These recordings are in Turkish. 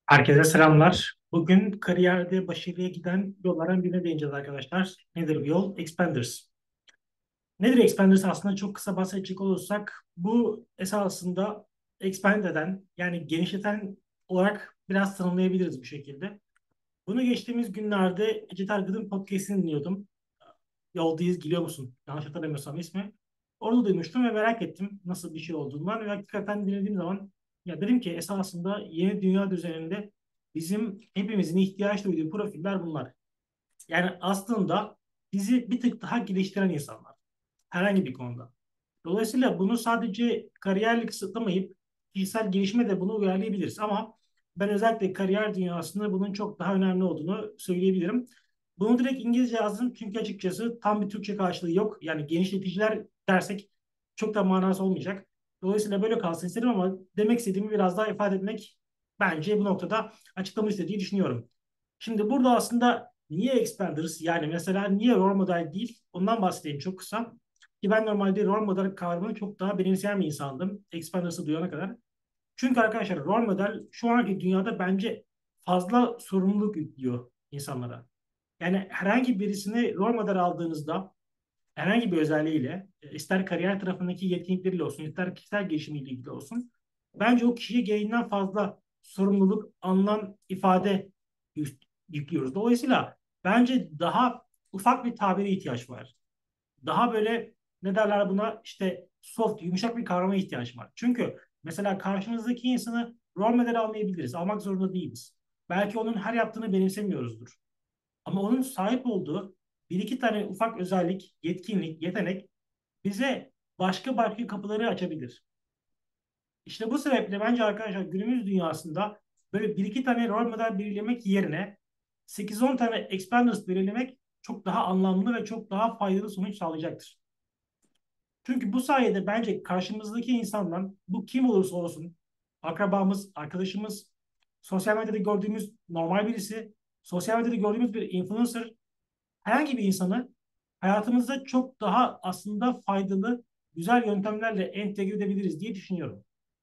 Herkese selamlar. Bugün kariyerde başarıya giden yollardan birine değineceğiz arkadaşlar. Nedir bu yol? Expanders. Nedir Expanders? Aslında çok kısa bahsedecek olursak bu esasında expand eden yani genişleten olarak biraz tanımlayabiliriz bu şekilde. Bunu geçtiğimiz günlerde Ece Targıt'ın podcast'ini dinliyordum. Yoldayız geliyor musun? Yanlış hatırlamıyorsam ismi. Orada duymuştum ve merak ettim nasıl bir şey olduğundan ve hakikaten dinlediğim zaman ya dedim ki esasında yeni dünya düzeninde bizim hepimizin ihtiyaç duyduğu profiller bunlar. Yani aslında bizi bir tık daha geliştiren insanlar. Herhangi bir konuda. Dolayısıyla bunu sadece kariyerle kısıtlamayıp kişisel gelişime de bunu uyarlayabiliriz. Ama ben özellikle kariyer dünyasında bunun çok daha önemli olduğunu söyleyebilirim. Bunu direkt İngilizce yazdım çünkü açıkçası tam bir Türkçe karşılığı yok. Yani genişleticiler dersek çok da manası olmayacak. Dolayısıyla böyle kalsın istedim ama demek istediğimi biraz daha ifade etmek bence bu noktada açıklamış diye düşünüyorum. Şimdi burada aslında niye expanders yani mesela niye role model değil ondan bahsedeyim çok kısa. Ki ben normalde role model kavramını çok daha benimseyen bir insandım. Expanders'ı duyana kadar. Çünkü arkadaşlar role model şu anki dünyada bence fazla sorumluluk yüklüyor insanlara. Yani herhangi birisini rol model aldığınızda herhangi bir özelliğiyle ister kariyer tarafındaki yetkinlikleriyle olsun ister kişisel gelişimiyle ilgili olsun bence o kişiye gereğinden fazla sorumluluk, anlam, ifade yüklüyoruz. Dolayısıyla bence daha ufak bir tabire ihtiyaç var. Daha böyle ne derler buna işte soft, yumuşak bir kavrama ihtiyaç var. Çünkü mesela karşımızdaki insanı rol model almayabiliriz. Almak zorunda değiliz. Belki onun her yaptığını benimsemiyoruzdur. Ama onun sahip olduğu bir iki tane ufak özellik, yetkinlik, yetenek bize başka kapıları açabilir. İşte bu sebeple bence arkadaşlar günümüz dünyasında böyle bir iki tane rol model belirlemek yerine 8-10 tane expanders belirlemek çok daha anlamlı ve çok daha faydalı sonuç sağlayacaktır. Çünkü bu sayede bence karşımızdaki insandan bu kim olursa olsun akrabamız, arkadaşımız, sosyal medyada gördüğümüz normal birisi, sosyal medyada gördüğümüz bir influencer, herhangi bir insanı hayatımızda çok daha aslında faydalı, güzel yöntemlerle entegre edebiliriz diye düşünüyorum.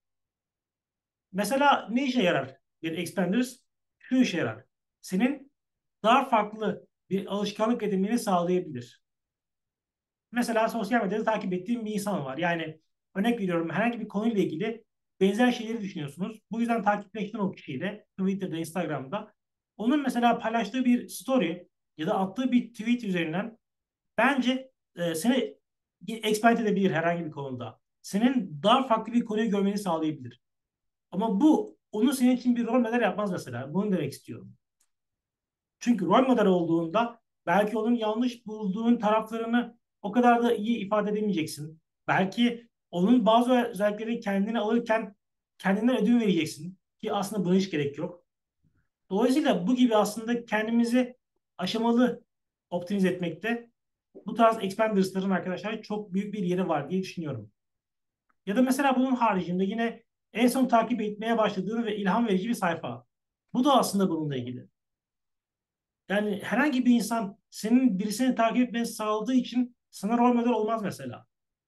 Mesela ne işe yarar bir expanders? Şu işe yarar. Senin daha farklı bir alışkanlık edinmeni sağlayabilir. Mesela sosyal medyada takip ettiğim bir insan var. Yani örnek veriyorum herhangi bir konuyla ilgili benzer şeyleri düşünüyorsunuz. Bu yüzden takipleştin o kişiyle Twitter'da, Instagram'da. Onun mesela paylaştığı bir story ya da attığı bir tweet üzerinden bence seni expert edebilir herhangi bir konuda. Senin daha farklı bir konuyu görmeni sağlayabilir. Ama bu onu senin için bir rol model yapmaz mesela. Bunu demek istiyorum. Çünkü rol model olduğunda belki onun yanlış bulduğun taraflarını o kadar da iyi ifade edemeyeceksin. Belki onun bazı özellikleri kendine alırken kendinden ödün vereceksin. Ki aslında buna hiç gerek yok. Dolayısıyla bu gibi aslında kendimizi aşamalı optimize etmekte bu tarz expanders'ların arkadaşlar çok büyük bir yeri var diye düşünüyorum. Ya da mesela bunun haricinde yine en son takip etmeye başladığın ve ilham verici bir sayfa. Bu da aslında bununla ilgili. Yani herhangi bir insan senin birisini takip etmeni sağladığı için sana rol model olmaz mesela.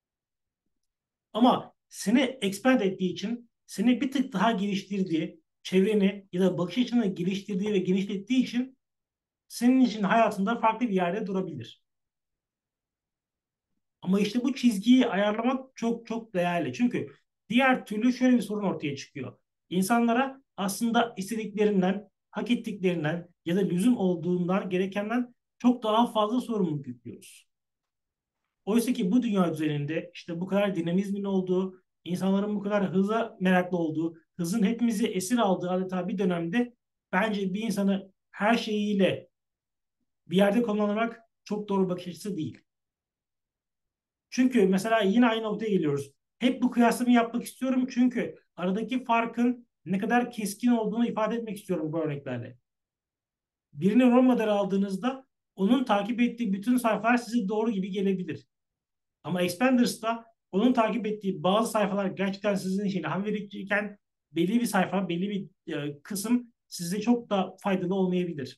Ama seni expand ettiği için seni bir tık daha geliştirdiği, çevreni ya da bakış açını geliştirdiği ve genişlettiği için senin için hayatında farklı bir yerde durabilir. Ama işte bu çizgiyi ayarlamak çok çok değerli. Çünkü diğer türlü şöyle bir sorun ortaya çıkıyor. İnsanlara aslında istediklerinden, hak ettiklerinden ya da lüzum olduğundan gerekenden çok daha fazla sorumluluk yüklüyoruz. Oysa ki bu dünya üzerinde işte bu kadar dinamizmin olduğu, insanların bu kadar hıza meraklı olduğu, hızın hepimizi esir aldığı adeta bir dönemde bence bir insanı her şeyiyle bir yerde konumlandırmak çok doğru bakış açısı değil. Çünkü mesela yine aynı noktaya geliyoruz. Hep bu kıyaslamayı yapmak istiyorum çünkü aradaki farkın ne kadar keskin olduğunu ifade etmek istiyorum bu örneklerle. Birini rol model aldığınızda onun takip ettiği bütün sayfalar size doğru gibi gelebilir. Ama Expanders'ta onun takip ettiği bazı sayfalar gerçekten sizin için ilham vericiyken belli bir sayfa, belli bir kısım size çok da faydalı olmayabilir.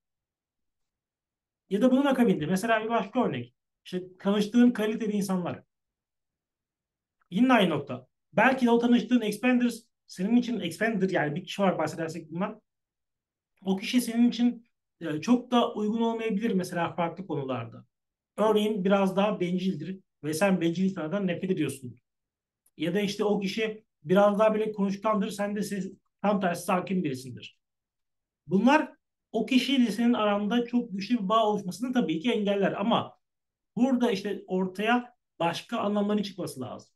Ya da bunun akabinde mesela bir başka örnek. İşte tanıştığın kaliteli insanlar. Yine aynı nokta. Belki de o tanıştığın expanders senin için expander yani bir kişi olarak bahsedersek bundan o kişi senin için çok da uygun olmayabilir mesela farklı konularda. Örneğin biraz daha bencildir ve sen bencil insanlardan nefret ediyorsun. Ya da işte o kişi biraz daha böyle konuşkandır, sen de tam tersi sakin birisindir. Bunlar o kişiyle senin aranda çok güçlü bir bağ oluşmasını tabii ki engeller ama burada işte ortaya başka anlamların çıkması lazım.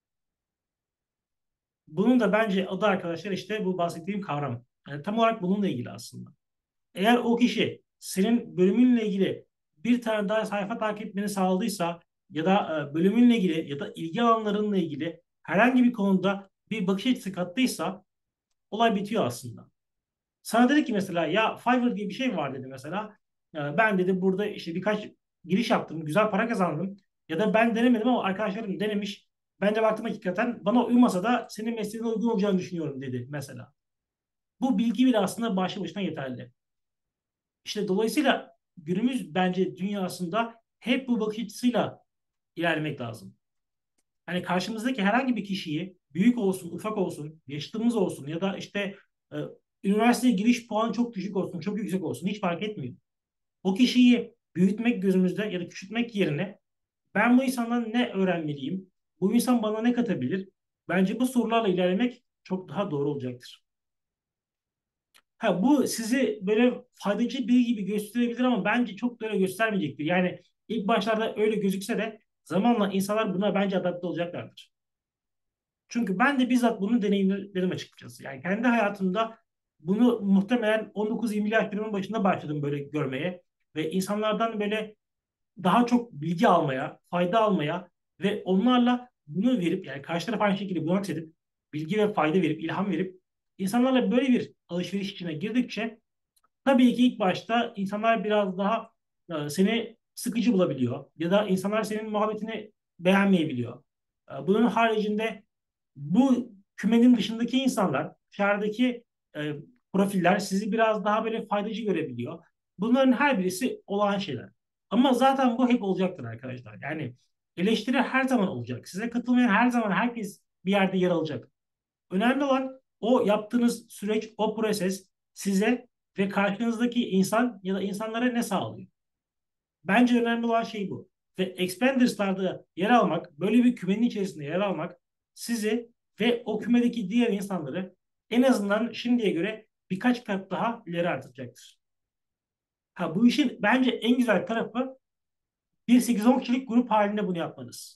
Bunun da bence adı arkadaşlar işte bu bahsettiğim kavram. Yani tam olarak bununla ilgili aslında. Eğer o kişi senin bölümünle ilgili bir tane daha sayfa takip etmeni sağladıysa ya da bölümünle ilgili ya da ilgi alanlarınla ilgili herhangi bir konuda bir bakış açısı kattıysa olay bitiyor aslında. Sana dedi ki mesela ya Fiverr diye bir şey var dedi mesela. Ben dedi burada işte birkaç giriş yaptım, güzel para kazandım. Ya da ben denemedim ama arkadaşlarım denemiş. Ben de baktım hakikaten bana uymasa da senin mesleğine uygun olacağını düşünüyorum dedi mesela. Bu bilgi bile aslında başlı başına yeterli. İşte dolayısıyla günümüz bence dünyasında hep bu bakış açısıyla ilerlemek lazım. Hani karşımızdaki herhangi bir kişiyi büyük olsun, ufak olsun, yaşıtımız olsun ya da işte e, üniversiteye giriş puanı çok düşük olsun, çok yüksek olsun hiç fark etmiyor. O kişiyi büyütmek gözümüzde ya da küçültmek yerine ben bu insandan ne öğrenmeliyim? Bu insan bana ne katabilir? Bence bu sorularla ilerlemek çok daha doğru olacaktır. Ha, bu sizi böyle faydacı biri gibi gösterebilir ama bence çok da öyle göstermeyecektir. Yani ilk başlarda öyle gözükse de zamanla insanlar buna bence adapte olacaklardır. Çünkü ben de bizzat bunu deneyimledim açıkçası. Yani kendi hayatımda bunu muhtemelen 19-20 yaşlarımın başında başladım böyle görmeye. Ve insanlardan böyle daha çok bilgi almaya, fayda almaya ve onlarla bunu verip yani karşı taraf aynı şekilde bunu aksedip bilgi ve fayda verip, ilham verip insanlarla böyle bir alışveriş içine girdikçe tabii ki ilk başta insanlar biraz daha seni sıkıcı bulabiliyor ya da insanlar senin muhabbetini beğenmeyebiliyor. Bunun haricinde bu kümenin dışındaki insanlar, dışarıdaki e, profiller sizi biraz daha böyle faydacı görebiliyor. Bunların her birisi olağan şeyler. Ama zaten bu hep olacaktır arkadaşlar. Yani eleştiri her zaman olacak. Size katılmayan her zaman herkes bir yerde yer alacak. Önemli olan o yaptığınız süreç, o proses size ve karşınızdaki insan ya da insanlara ne sağlıyor? Bence önemli olan şey bu. Ve Expenders'larda yer almak, böyle bir kümenin içerisinde yer almak sizi ve o kümedeki diğer insanları en azından şimdiye göre birkaç kat daha ileri artacaktır. Ha, bu işin bence en güzel tarafı bir 8-10 kişilik grup halinde bunu yapmanız.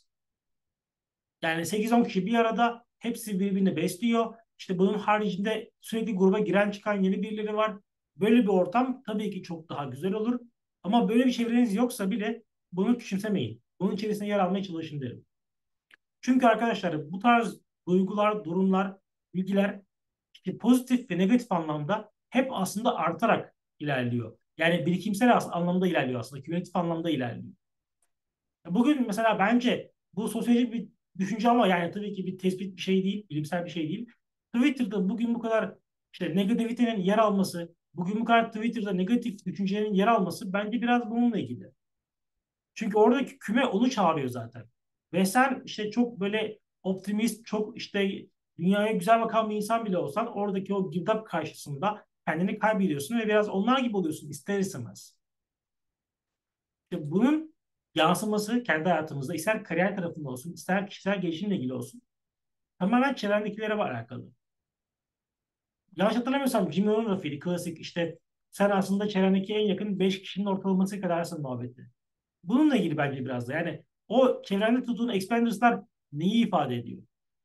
Yani 8-10 kişi bir arada hepsi birbirini besliyor. İşte bunun haricinde sürekli gruba giren çıkan yeni birileri var. Böyle bir ortam tabii ki çok daha güzel olur. Ama böyle bir çevreniz yoksa bile bunu küçümsemeyin. Bunun içerisinde yer almaya çalışın derim. Çünkü arkadaşlar bu tarz duygular, durumlar, bilgiler işte pozitif ve negatif anlamda hep aslında artarak ilerliyor. Yani birikimsel anlamda ilerliyor aslında. Kümülatif anlamda ilerliyor. Bugün mesela bence bu sosyolojik bir düşünce ama yani tabii ki bir tespit bir şey değil, bilimsel bir şey değil. Twitter'da bugün bu kadar işte negativitenin yer alması, bugün bu kadar Twitter'da negatif düşüncelerin yer alması bence biraz bununla ilgili. Çünkü oradaki küme onu çağırıyor zaten. Ve sen işte çok böyle optimist, çok işte dünyaya güzel bakan bir insan bile olsan oradaki o girdap karşısında kendini kaybediyorsun ve biraz onlar gibi oluyorsun ister istemez. İşte bunun yansıması kendi hayatımızda ister kariyer tarafında olsun, ister kişisel gelişimle ilgili olsun tamamen çevrendekilere var alakalı. Yanlış hatırlamıyorsam Jim Rohn'un lafıydı klasik işte sen aslında çevrendeki en yakın 5 kişinin ortalaması kadarsın muhabbeti. Bununla ilgili bence biraz da yani o çevrende tuttuğun expenders'lar neyi ifade ediyor?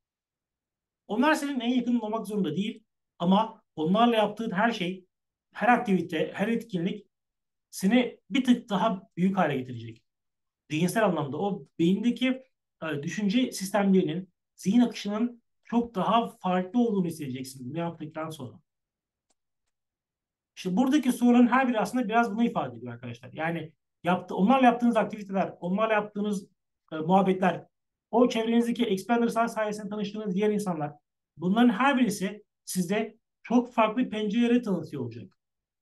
Onlar senin en yakının olmak zorunda değil ama onlarla yaptığın her şey, her aktivite, her etkinlik seni bir tık daha büyük hale getirecek. Zihinsel anlamda o beyindeki düşünce sistemlerinin, zihin akışının çok daha farklı olduğunu hissedeceksin bunu yaptıktan sonra. İşte buradaki sorunun her biri aslında biraz bunu ifade ediyor arkadaşlar. Yani onlarla yaptığınız aktiviteler, onlarla yaptığınız muhabbetler, o çevrenizdeki expanderslar sayesinde tanıştığınız diğer insanlar, bunların her birisi sizde çok farklı pencereleri tanıtıyor olacak.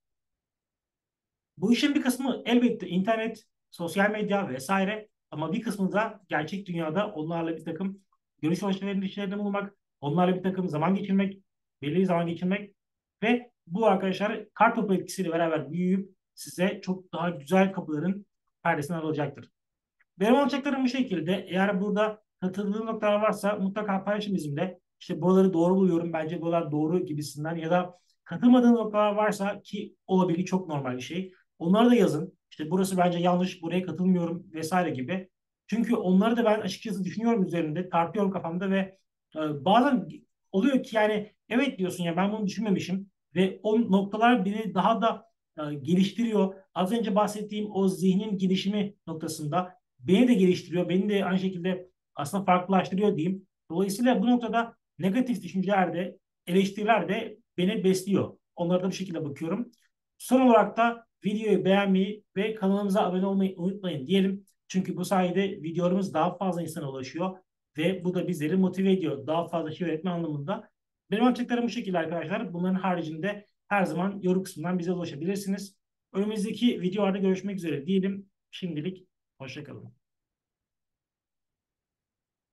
Bu işin bir kısmı elbette internet, sosyal medya vesaire ama bir kısmı da gerçek dünyada onlarla bir takım görüş alışverişlerinde bulunmak, onlarla bir takım zaman geçirmek, belli bir zaman geçirmek ve bu arkadaşlar kartopu etkisiyle beraber büyüyüp size çok daha güzel kapıların perdesini alacaktır. Benim alacaklarım bu şekilde. Eğer burada katıldığım noktalar varsa mutlaka paylaşın bizimle. İşte buraları doğru buluyorum, bence buralar doğru gibisinden ya da katılmadığım noktalar varsa ki olabilir, çok normal bir şey. Onları da yazın. İşte burası bence yanlış, buraya katılmıyorum vesaire gibi. Çünkü onları da ben açıkçası düşünüyorum üzerinde, tartıyorum kafamda ve bazen oluyor ki yani evet diyorsun ya ben bunu düşünmemişim ve o noktalar beni daha da geliştiriyor. Az önce bahsettiğim o zihnin gelişimi noktasında beni de geliştiriyor. Beni de aynı şekilde aslında farklılaştırıyor diyeyim. Dolayısıyla bu noktada negatif düşünceler de eleştiriler de beni besliyor. Onlara da bu şekilde bakıyorum. Son olarak da videoyu beğenmeyi ve kanalımıza abone olmayı unutmayın diyelim. Çünkü bu sayede videolarımız daha fazla insana ulaşıyor ve bu da bizleri motive ediyor. Daha fazla şey öğretme anlamında. Benim açıklarım bu şekilde arkadaşlar. Bunların haricinde her zaman yorum kısmından bize ulaşabilirsiniz. Önümüzdeki videolarda görüşmek üzere diyelim. Şimdilik hoşça kalın.